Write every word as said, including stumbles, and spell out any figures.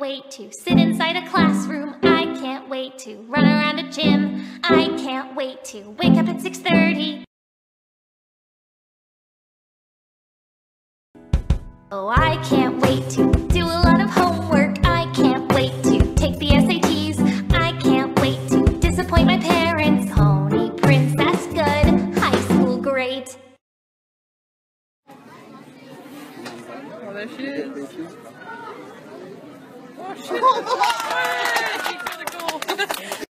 wait to sit inside a classroom. I can't wait to run around a gym. I can't wait to wake up at six thirty. Oh, I can't wait to do a lot of homework. I can't wait to take the S A Ts. I can't wait to disappoint my parents. Pony princess good, high school great. Oh, there she is. Oh, shit.